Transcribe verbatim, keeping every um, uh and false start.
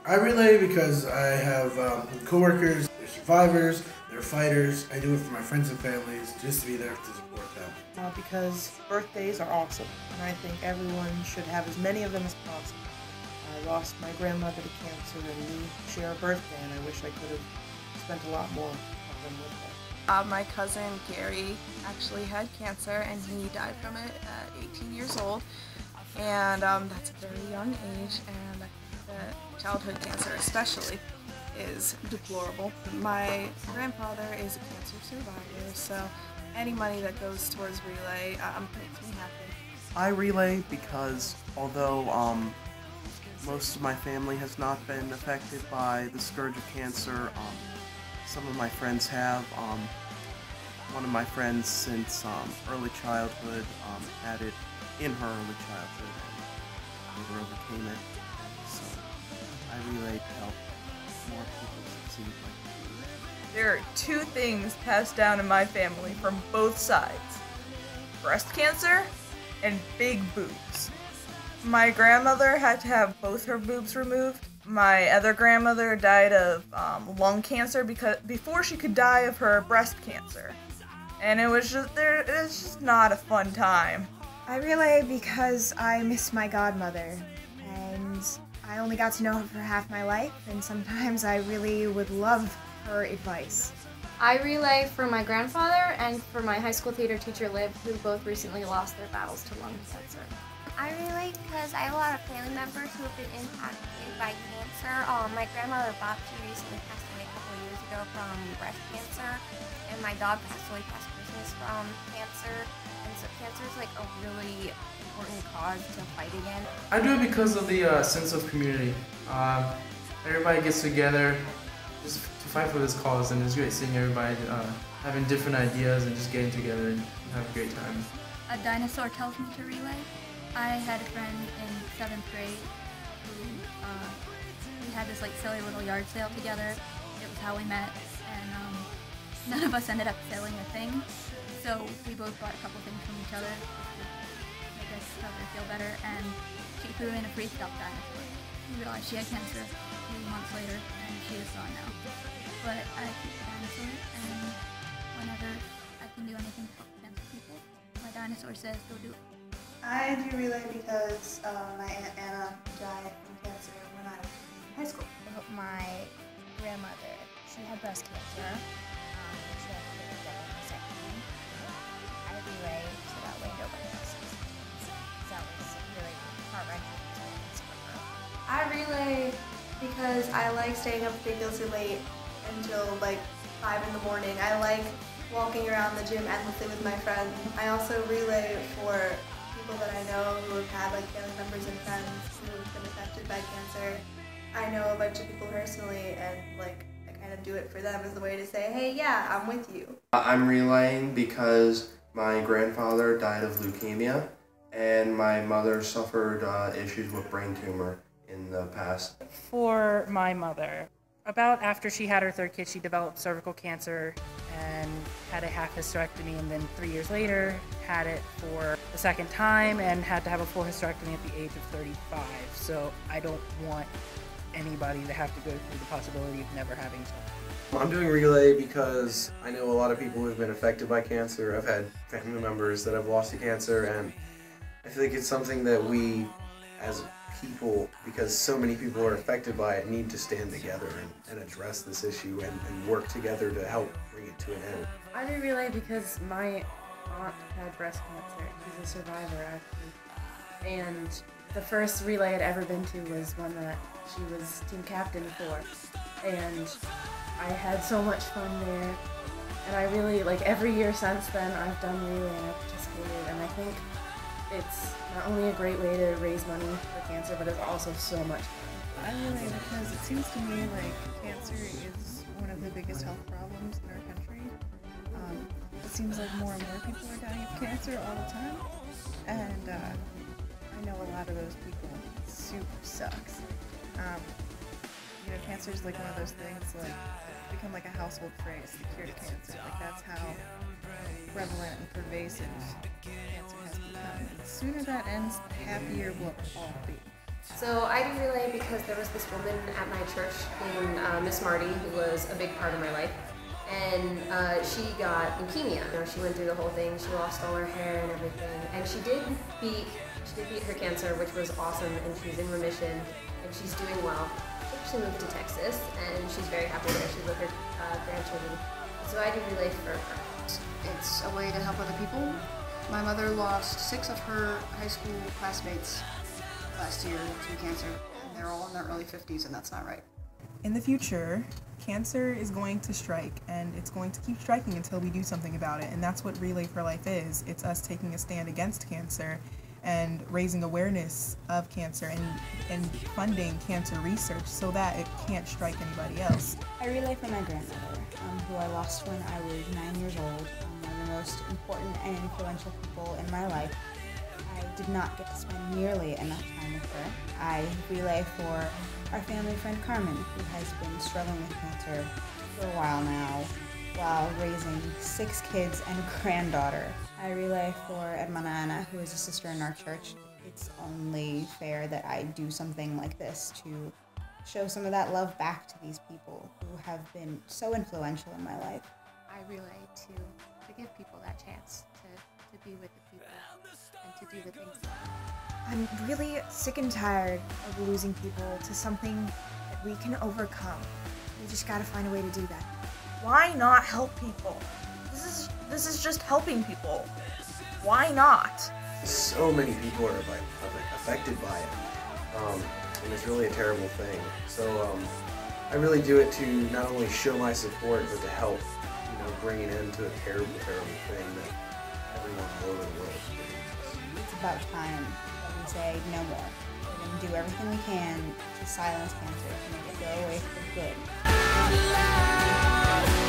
I relay because I have um, coworkers, they're survivors, they're fighters. I do it for my friends and families, just to be there to support them. Uh, because birthdays are awesome, and I think everyone should have as many of them as possible. I lost my grandmother to cancer, and we share a birthday, and I wish I could have spent a lot more of them with her. Uh, my cousin Gary actually had cancer, and he died from it at eighteen years old, and um, that's a very young age, and I think that childhood cancer especially is deplorable. My grandfather is a cancer survivor, so any money that goes towards relay um, makes me happy. I relay because although um, most of my family has not been affected by the scourge of cancer, um, some of my friends have. Um, one of my friends since um, early childhood um, had it in her early childhood and later overcame it. So I relay to help more people succeed like that. There are two things passed down in my family from both sides: breast cancer and big boobs. My grandmother had to have both her boobs removed. My other grandmother died of um, lung cancer because before she could die of her breast cancer, and it was just there. It was just not a fun time. I relay because I miss my godmother, and I only got to know her for half my life, and sometimes I really would love her advice. I relay for my grandfather and for my high school theater teacher Liv, who both recently lost their battles to lung cancer. I relay because I have a lot of family members who have been impacted by cancer. Um, my grandmother Bob, she recently passed away a couple of years ago from breast cancer, and my dog passed away past Christmas from cancer. And so cancer is like a really important cause to fight against. I do it because of the uh, sense of community. Uh, everybody gets together just to fight for this cause, and it's great seeing everybody uh, having different ideas and just getting together and have a great time. A dinosaur tells me to relay. I had a friend in seventh grade who uh, we had this like silly little yard sale together. It was how we met, and um, none of us ended up selling a thing. So we both bought a couple things from each other to make us other feel better, and she threw in a pre-stuffed dinosaur. We realized she had cancer a few months later, and she is gone now. But I keep the dinosaur, and whenever I can do anything to help cancer people, my dinosaur says go do it. I do relay because uh, my Aunt Anna died from cancer when I was in high school. My grandmother, she had breast cancer. Um, she had to get a mastectomy. I relay so that way nobody else has it. That was really heart-wrenching experience for her. I relay because I like staying up ridiculously late until like five in the morning. I like walking around the gym endlessly with my friends. I also relay for people that I know who have had like family members and friends who have been affected by cancer. I know a bunch of people personally, and like I kind of do it for them as a way to say, hey, yeah, I'm with you. I'm relaying because my grandfather died of leukemia, and my mother suffered uh, issues with brain tumor in the past. For my mother, about after she had her third kid, she developed cervical cancer and had a half hysterectomy, and then three years later had it for the second time and had to have a full hysterectomy at the age of thirty-five. So I don't want anybody to have to go through the possibility of never having children. I'm doing relay because I know a lot of people who have been affected by cancer. I've had family members that have lost to cancer, and I feel like it's something that we, as people, because so many people are affected by it, need to stand together and, and address this issue and, and work together to help bring it to an end. I do relay because my aunt had breast cancer. She's a survivor, actually. And the first relay I'd ever been to was one that she was team captain for. And I had so much fun there. And I really, like, every year since then, I've done relay and I've participated. And I think it's not only a great way to raise money for cancer, but it's also so much fun. I relay because it seems to me like cancer is one of the biggest health problems in our country. Um, it seems like more and more people are dying of cancer all the time, and uh, I know a lot of those people. It super sucks. Um, you know, cancer is like one of those things like it's become like a household phrase, the cure to cancer. Like that's how prevalent and pervasive cancer has become. And the sooner that ends, the happier we'll all be. So I do relay because there was this woman at my church named uh, Miss Marty who was a big part of my life. And uh, she got leukemia. You know, she went through the whole thing. She lost all her hair and everything. And she did beat she did beat her cancer, which was awesome. And she's in remission, and she's doing well. She moved to Texas, and she's very happy there. She's with her uh, grandchildren. So I do relay for her. It's a way to help other people. My mother lost six of her high school classmates last year to cancer, and they're all in their early fifties, and that's not right. In the future, cancer is going to strike, and it's going to keep striking until we do something about it, and that's what Relay for Life is. It's us taking a stand against cancer and raising awareness of cancer and, and funding cancer research so that it can't strike anybody else. I relay for my grandmother, um, who I lost when I was nine years old, um, one of the most important and influential people in my life. I did not get to spend nearly enough time with her. I relay for our family friend Carmen, who has been struggling with cancer for a while now, while raising six kids and a granddaughter. I relay for Hermana Ana, who is a sister in our church. It's only fair that I do something like this to show some of that love back to these people who have been so influential in my life. I relay to, to give people that chance to, to be with the people and to do the things that I'm really sick and tired of losing people to something that we can overcome. We just gotta find a way to do that. Why not help people? This is this is just helping people. Why not? So many people are like, affected by it, um, and it's really a terrible thing. So um, I really do it to not only show my support, but to help, you know, bring an end to a terrible, terrible thing that everyone all over the world experiences. It's about time that we say no more. We're going to do everything we can to silence cancer, to make it go away for good.